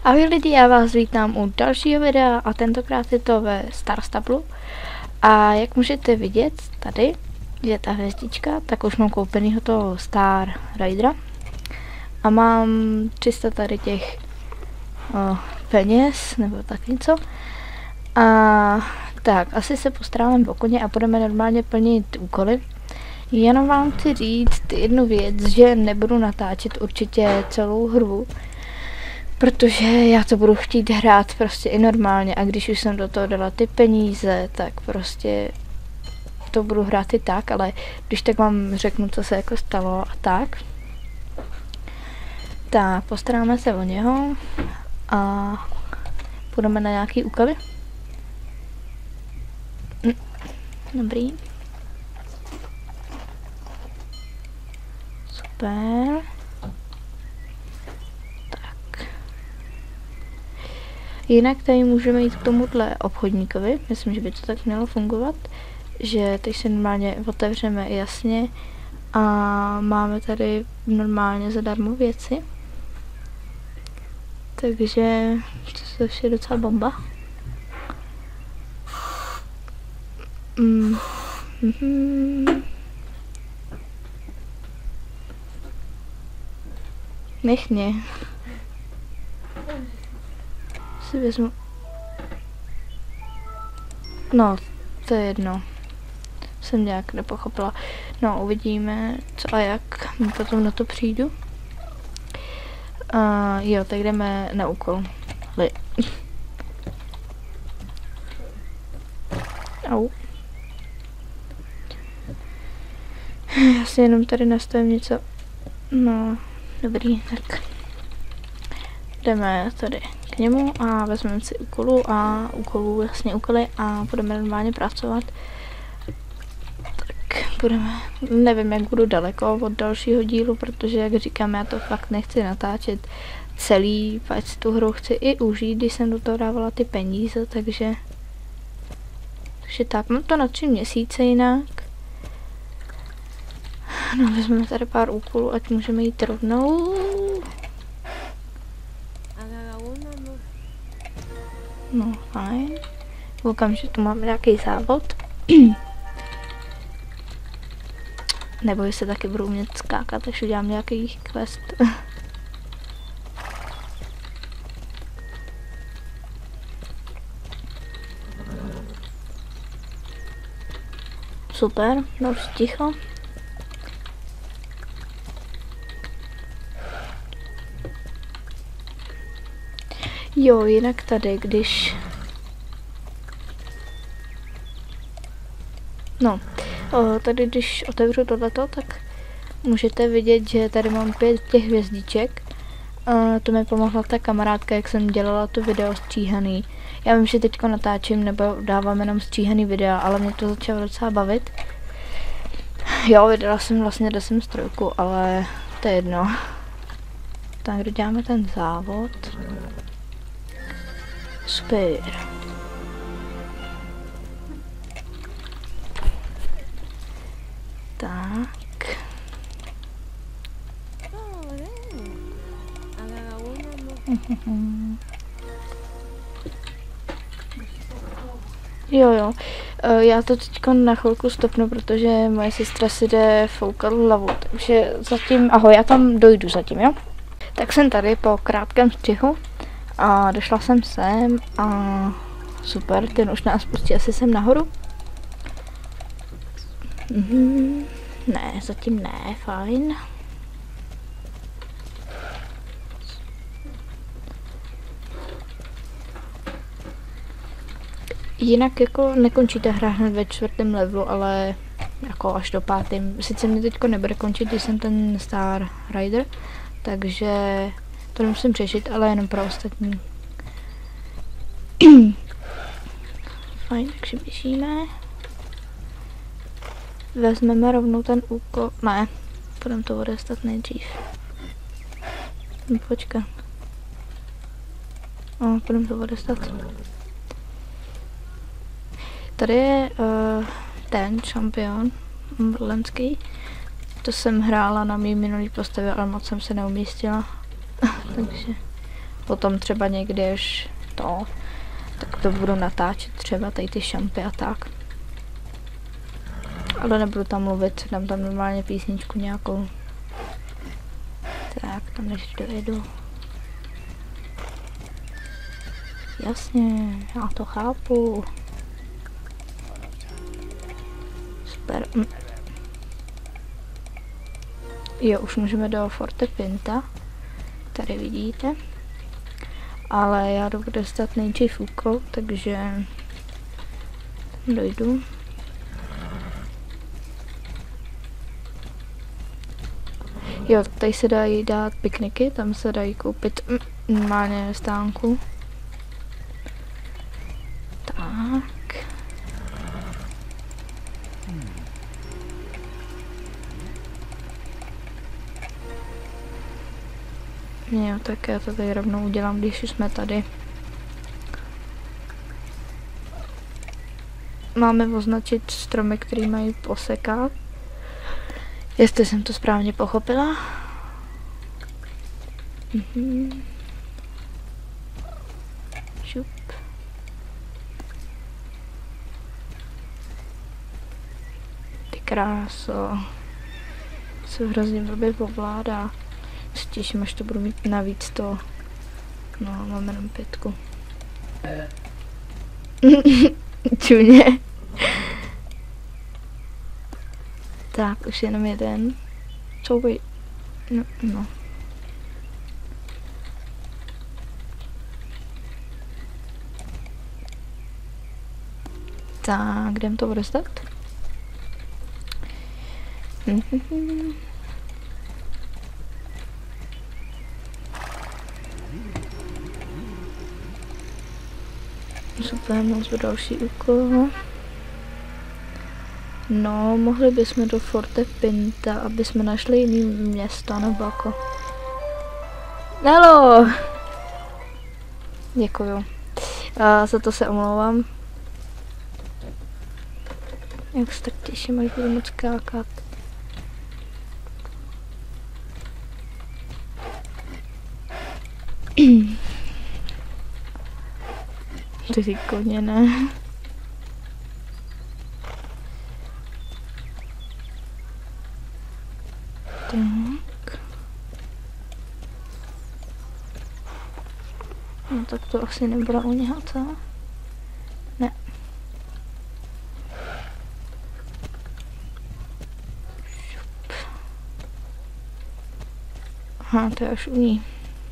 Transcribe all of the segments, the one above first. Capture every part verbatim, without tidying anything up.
Ahoj lidi, já vás vítám u dalšího videa a tentokrát je to ve Star Stable. A jak můžete vidět tady, je ta hvězdička, tak už mám koupenýho toho Star Ridera. A mám tři sta tady těch o, peněz, nebo tak něco. A tak, asi se postrávám po koně a budeme normálně plnit úkoly. Jenom vám chci říct jednu věc, že nebudu natáčet určitě celou hru, protože já to budu chtít hrát prostě i normálně a když už jsem do toho dala ty peníze, tak prostě to budu hrát i tak, ale když tak vám řeknu, co se jako stalo a tak. Tak, postaráme se o něho a půjdeme na nějaký úkoly. Hm, dobrý. Super. Jinak tady můžeme jít k tomuhle obchodníkovi, myslím, že by to tak mělo fungovat, že teď se normálně otevřeme jasně a máme tady normálně zadarmo věci. Takže to je docela bomba. Mm. Mm-hmm. Nech mě. Si vezmu. No, to je jedno. Jsem nějak nepochopila. No, uvidíme, co a jak. Potom na to přijdu. Uh, jo, tak jdeme na úkol. Li. Au. Já si jenom tady nastavím něco. No, dobrý, tak. Jdeme tady k němu a vezmeme si úkolu a úkolů, jasně úkoly a budeme normálně pracovat. Tak budeme, nevím, jak budu daleko od dalšího dílu, protože jak říkám, já to fakt nechci natáčet celý, ať si tu hru chci i užít, když jsem do toho dávala ty peníze, takže takže tak, mám to na tři měsíce jinak. No, vezmeme tady pár úkolů, ať můžeme jít rovnou. No, fajn. Koukám, že tu mám nějaký závod. Nebo se taky budu umět skákat, takže udělám nějaký quest. Super, no už ticho. Jo, jinak tady, když... No, o, tady když otevřu tohleto, tak můžete vidět, že tady mám pět těch hvězdiček. A to mi pomohla ta kamarádka, jak jsem dělala to video stříhaný. Já vím, že teďko natáčím nebo dávám jenom stříhaný videa, ale mě to začalo docela bavit. Jo, vydala jsem vlastně deset strojku, ale to je jedno. Tak, doděláme ten závod. Super. Tak. Jo, jo. Já to teď na chvilku stopnu, protože moje sestra si jde foukat hlavu, takže zatím, ahoj, já tam dojdu zatím, jo? Tak jsem tady po krátkém střihu. A došla jsem sem a super, ten už nás pustí asi sem nahoru. Mhm. Ne, zatím ne, fajn. Jinak jako nekončí ta hra hned ve čtvrtém levelu, ale jako až do pátým. Sice mě teďko nebude končit, když jsem ten Star Rider, takže to nemusím řešit, ale jenom pro ostatní. Fajn, takže běžíme. Vezmeme rovnou ten úkol. Ne, budeme to odestat nejdřív. Počkat. No, budeme to odestat. Tady je uh, ten šampion lenský. To jsem hrála na mý minulý postavě, ale moc jsem se neumístila. Takže Potom třeba někdy, až to, tak to budu natáčet třeba tady ty šampy a tak. Ale nebudu tam mluvit, dám tam normálně písničku nějakou. Tak, tam než dojedu. Jasně, já to chápu. Super. Hm. Jo, už můžeme do Forte Pinta. Tady vidíte. Ale já jdu dostat nejdřív úkol, takže tam dojdu. Jo, tady se dají dát pikniky, tam se dají koupit normálně stánku. Tak. Jo, tak já to tady rovnou udělám, když už jsme tady. Máme označit stromy, které mají posekat. Jestli jsem to správně pochopila. Mhm. Šup. Ty kráso. Se hrozně blbě ovládá. Se těším, až to budu mít navíc to. No, mám jenom pětku. Čuně. Tak, už jenom jeden. Co by... No, no. Tak, jdem to dostat? Super, mám zbyt další úkol. No, mohli bychom do Forte Pinta, aby jsme našli jiný město, nebo jako... Nelo! Děkuju. A za to se omlouvám. Jak se tak těším, až budu moc skákat. Ty koně, ne? Tak. No tak to asi nebude u něho, co? Ne. Šup. Aha, to je až u ní.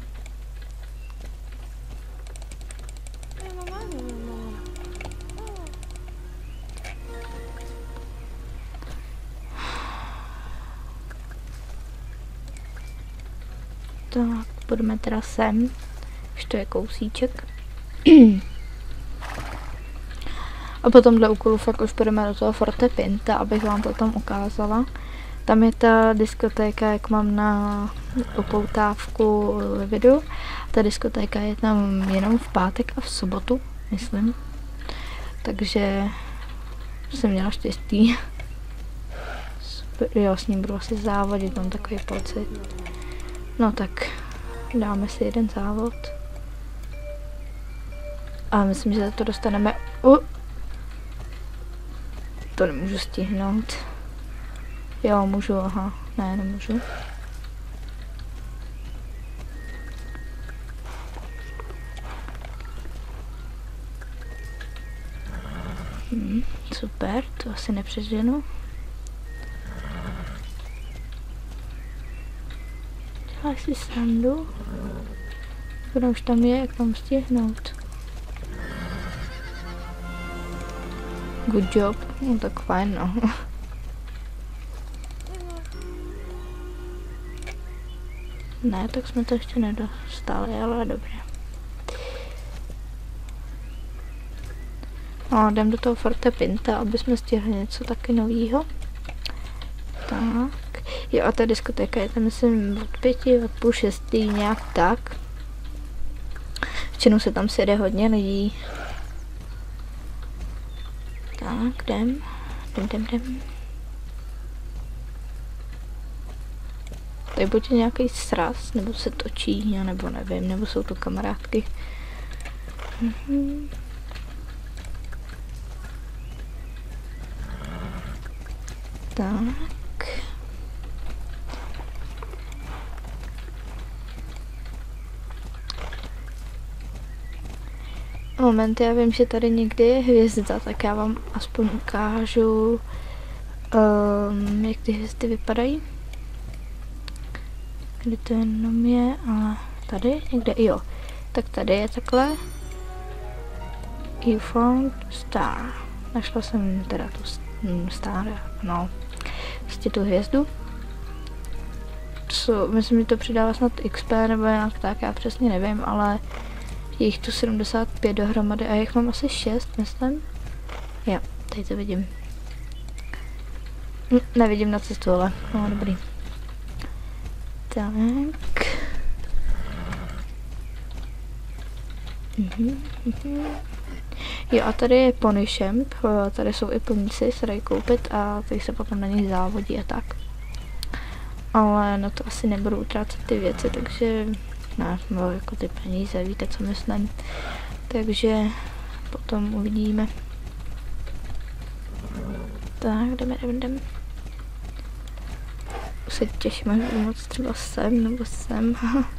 Tak, budeme teda sem, už to je kousíček. A potom dle úkolu fakt už půjdeme do toho Forte Pinta, abych vám to tam ukázala. Tam je ta diskotéka, jak mám na upoutávku ve videu. Ta diskotéka je tam jenom v pátek a v sobotu, myslím. Takže jsem měla štěstí. Jo, s ním budu asi závodit, mám takový pocit. No tak, dáme si jeden závod. A myslím, že to dostaneme... Uh. To nemůžu stihnout. Jo, můžu, aha. Ne, nemůžu. Hmm, super, to asi nepřeženu. Děláš si srandu? Kdo už tam je, jak mám stihnout? Good job, no tak fajn, no. Ne, tak jsme to ještě nedostali, ale dobré. No, jdem do toho Forte Pinta, aby jsme stihli něco taky novýho. Tak. Jo, a ta diskotéka je tam, myslím, od pěti, od půl šestý, nějak tak. Většinou se tam sjede hodně lidí. Tak, jdem. Jdem, jdem, jdem. Tady buď je nějaký sraz, nebo se točí, nebo nevím, nebo jsou to kamarádky. Mhm. Tak. Moment, já vím, že tady někdy je hvězda, tak já vám aspoň ukážu, um, jak ty hvězdy vypadají. Kde to jenom je, ale tady někde, jo. Tak tady je takhle. You found star. Našla jsem teda tu star, no, prostě tu hvězdu. Co, myslím, že to přidává snad X P nebo nějak tak, já přesně nevím, ale je jich tu sedmdesát pět dohromady a jich mám asi šest, myslím. Jo, tady to vidím. Hm, nevidím na cestu, ale no, dobrý. Tak. Mhm, mhm. Jo, a tady je pony shop, tady jsou i poníci, se dají koupit a tady se potom na nich závodí a tak. Ale na to asi nebudu utrácet ty věci, takže ne, no, jako ty peníze, víte, co myslím. Takže potom uvidíme. Tak, jdeme, jdeme, jdeme. Už se těším, až budu moc třeba sem, nebo sem.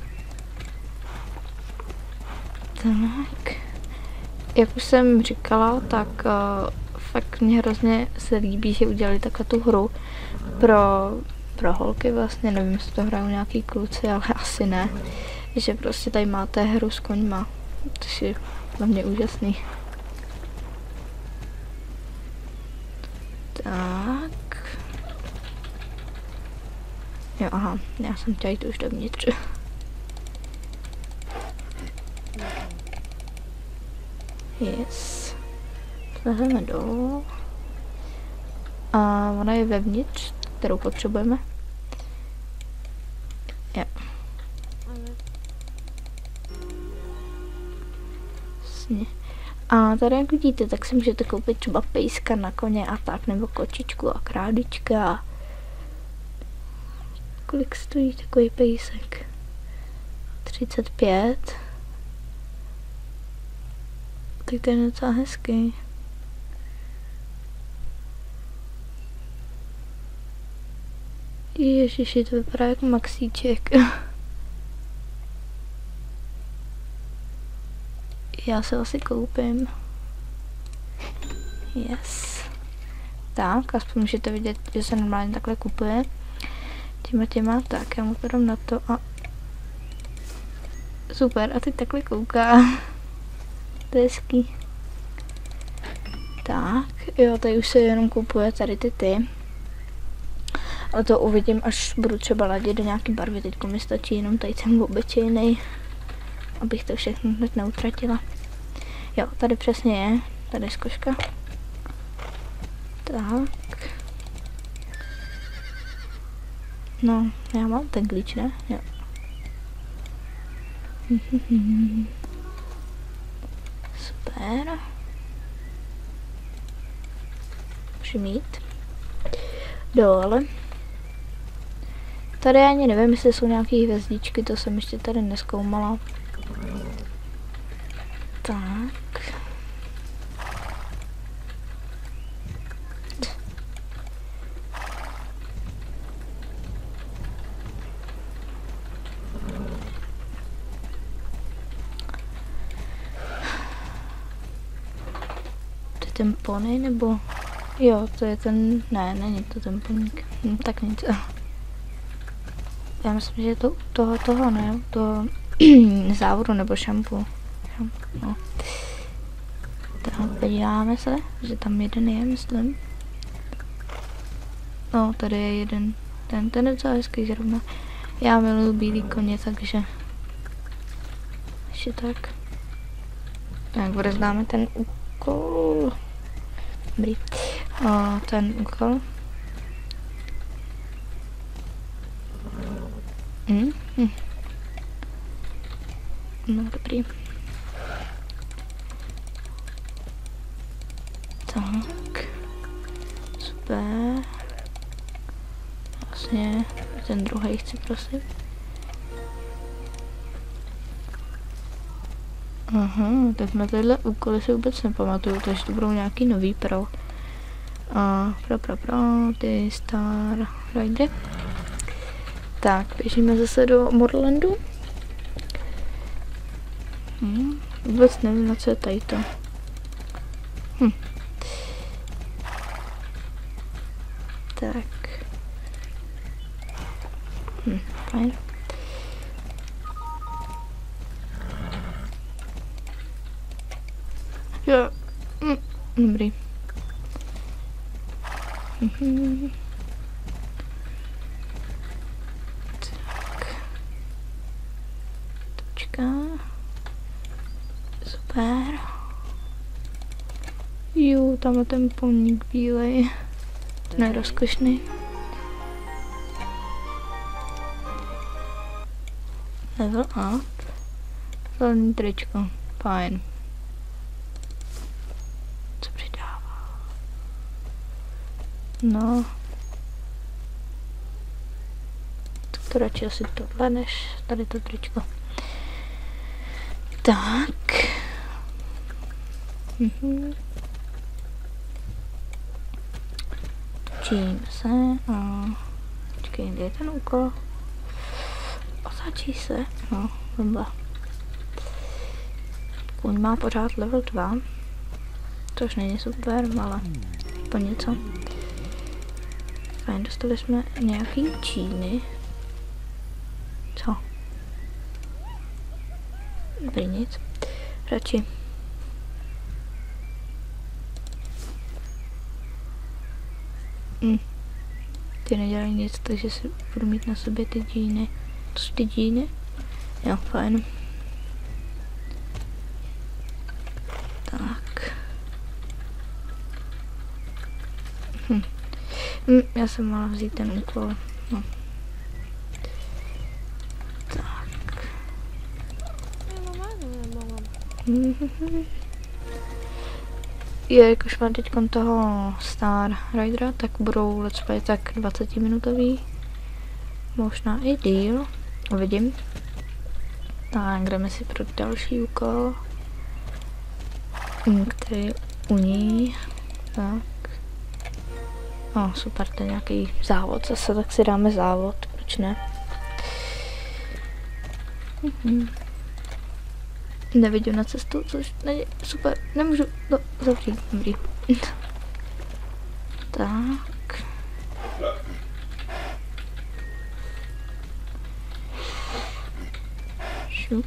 Tak. Jak už jsem říkala, tak uh, fakt mě hrozně se líbí, že udělali takhle tu hru pro, pro holky vlastně, nevím, jestli to hrajou nějaký kluci, ale asi ne. Že prostě tady máte hru s koňma, což je na mě úžasný. Tak. Jo, aha, já jsem chtěla jít už dovnitř. Yes. Vezmeme dolů. A ona je vevnitř, kterou potřebujeme. Jo. Jasně. A tady, jak vidíte, tak si můžete koupit třeba pejska na koně a tak, nebo kočičku a králička. Kolik stojí takový pejsek? třicet pět. Tak to je docela hezký. Ježiši, to vypadá jako maxíček. Já se asi koupím. Yes. Tak, aspoň můžete vidět, že se normálně takhle kupuje. Těma těma, tak já mu to dám na to a... Super, a teď takhle kouká. To je hezký. Tak, jo, tady už se jenom kupuje tady ty ty. Ale to uvidím, až budu třeba ladit do nějaký barvy. Teďko mi stačí jenom tady ten obyčejný, abych to všechno hned neutratila. Jo, tady přesně je, tady je zkoška. Tak. No, já mám ten klíč, ne? Jo. Super. Můžu mít. Dole. Tady ani nevím, jestli jsou nějaké hvězdičky, to jsem ještě tady nezkoumala. Tak. To je ten pony, nebo... Jo, to je ten... Ne, není to ten poník. Hm, tak nic. Já myslím, že je to u toho, toho, ne? To závodu nebo šampu. No. Tak podíváme se, že tam jeden je, myslím. No, tady je jeden. Ten, ten je docela hezký zrovna. Já miluji bílý koně, takže... Ještě tak. Tak, odezdáme ten úkol. Dobrý. O, ten úkol. Mm, mm. No, dobrý. Tak. Super. Vlastně ten druhý chci, prosím. Aha, tak na tyhle úkoly si vůbec nepamatuju, takže to budou nějaký nový pro. A pro, pro, pro, ty Star Ridery. Tak, běžíme zase do Morlandu. Hm, vůbec nevím, na co je tady to. Hm. Tak. Hm, fajn. Jo. Hm, dobrý. Mhm. Tak. Točka. Super. Jo, tam je ten pomník bílej. Ten je rozkošný. Level up. Zelený tričko. Fajn. Co přidává? No. Tak to radši asi tohle, než tady to tričko. Tak. Mhm. Točím se a... Počkej, kde je ten úkol? Otáčí se, no, bomba. Kůň má pořád level dva. Což není super, ale po něco. Fajn, dostali jsme nějaký Číny. Co? Dobrý, nic. Radši. Hm. Ty nedělají nic, takže si budu mít na sobě ty džíny. To jsou ty džíny? Jo, fajn. Tak. Hm. Hm, já jsem mala vzít ten úkol. No. Tak. Je, jakož mám teď toho Star Ridera, tak budou let's play tak dvacetiminutový. Možná i díl. Uvidím. Tak, jdeme si pro další úkol. Který je u ní. Tak. O, super, to je nějaký závod zase, tak si dáme závod, proč ne? Mhm. Nevidím na cestu, což není super, nemůžu to zavřít, dobrý. Tak. Šup.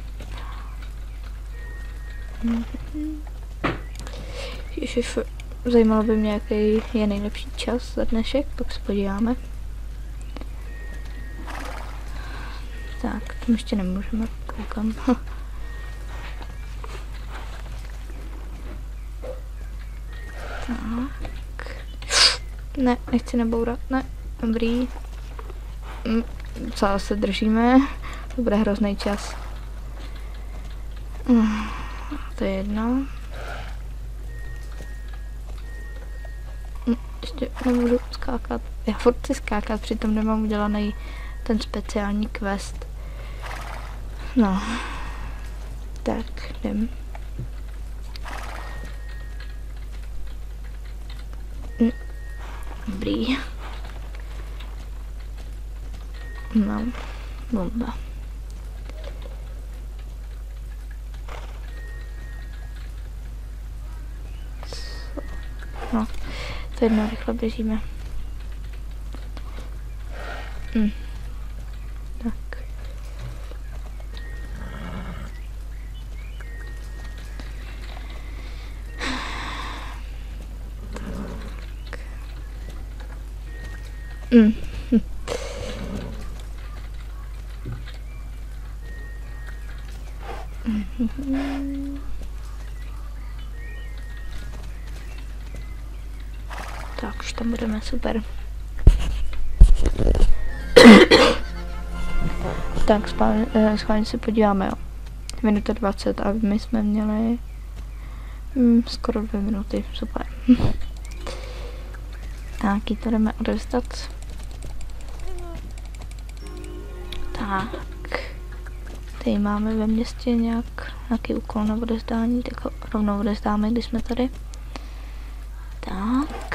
Mhm. Ježiš, zajímalo by mě, jaký je nejlepší čas za dnešek, pak se podíváme. Tak, tam ještě nemůžeme, koukám. Tak. Ne, nechci nebourat, ne, dobrý. Hm, co se držíme, to bude hrozný čas. Hm, to je jedno. Hm, ještě nemůžu skákat, já furt si skákat, přitom nemám udělaný ten speciální quest. No, tak jdem. Hm. Dobrý. No, bomba. Co? No, to jedno, rychle běžíme. Hm. Tak. Mm. Mm. Tak, už tam budeme, super. Tak, schválně se podíváme, jo. Minuta dvacet a my jsme měli mm, skoro dvě minuty, super. Tak, ji to jdeme odevzdat. Tak. Tady máme ve městě nějak, nějaký úkol na odezdání, tak ho rovnou odezdáme, když jsme tady. Tak.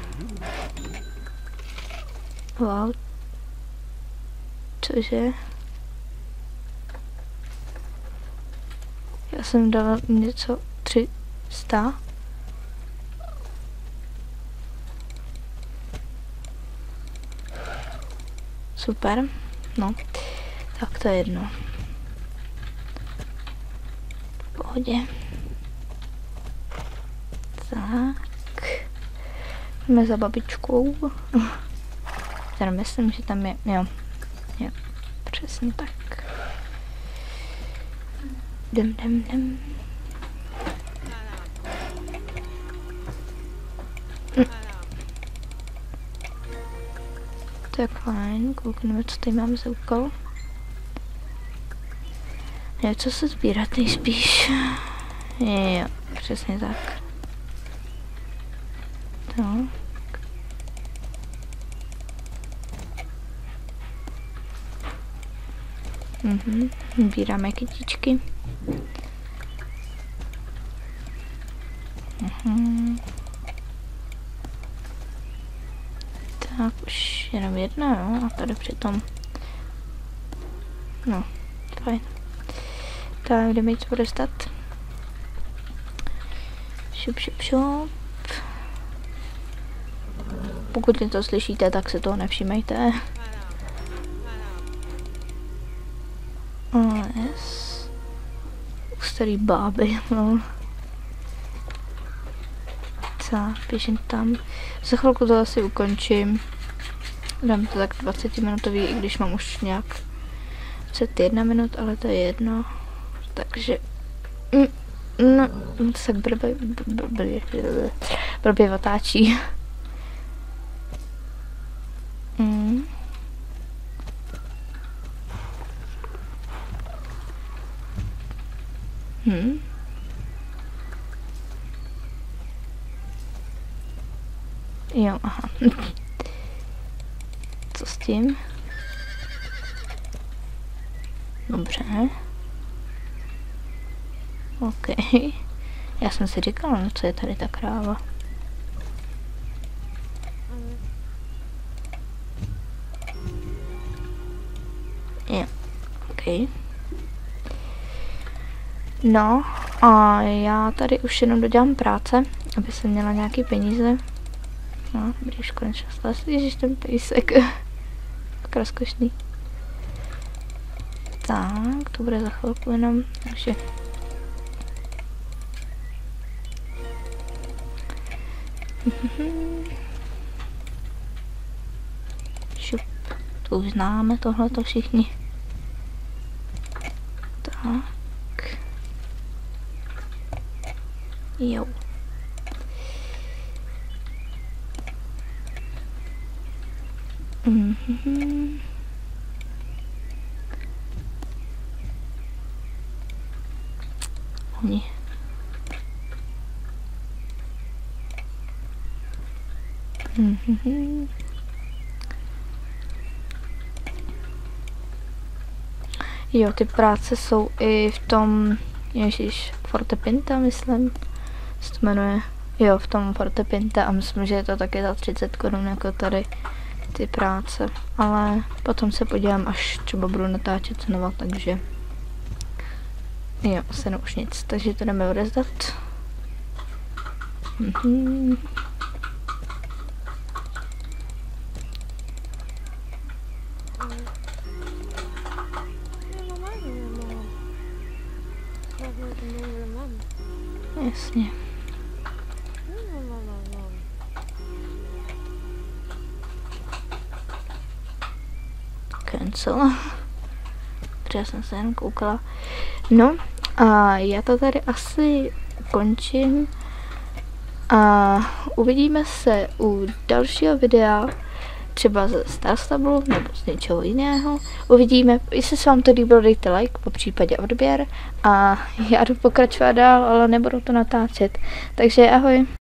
Wow. Cože? Já jsem dala něco tři sta. Super. No. Tak to je jedno. V pohodě. Tak. Jdeme za babičkou. Teda myslím, že tam je, jo. Jo. Přesně tak. Jdem, jdem, jdem. Hm. Tak fajn, koukneme, co tady máme za úkol. Něco se sbírat nejspíš. Jo, přesně tak. No. Mhm, sbíráme kytičky. Mhm. Tak už jenom jedna, jo, a tady přitom. No, fajn. Tak, jdeme jít odestat. Šup, šup, šup. Pokud to slyšíte, tak se toho nevšímejte. Oh, yes. Starý báby, no. Tak, běžím tam. Za chvilku to asi ukončím. Dám to tak dvacetiminutový, i když mám už nějak dvacet jedna minut, ale to je jedno. Takže... No, to se blbě, blbě, blbě otáčí. Mm. Hmm. Jo, aha. Co s tím? Dobře. OK. Já jsem si říkala, no co je tady ta kráva. Jo, OK. No, a já tady už jenom dodělám práce, aby jsem měla nějaký peníze. No, dobrý, už konečně stala. Ježiš, ten pejsek. Tak rozkošný. Tak, to bude za chvilku jenom, takže... Šup, to už známe tohleto všichni. Tak. Jo. Mhm. Oni. Mhm. Jo, ty práce jsou i v tom, ježiš, Forte Pinta, myslím, se to jmenuje. Jo, v tom Forte Pinta a myslím, že je to taky za třicet korun jako tady ty práce, ale potom se podívám, až třeba budu natáčet znova, takže jo, se už nic, takže to jdeme odezdat. Mhm. Jasně. Cancel. Protože jsem se jen koukala. No, a já to tady asi končím. A uvidíme se u dalšího videa, třeba ze Star Stable nebo z něčeho jiného. Uvidíme, jestli se vám to líbilo, dejte like, po případě odběr. A já jdu pokračovat dál, ale nebudu to natáčet. Takže ahoj.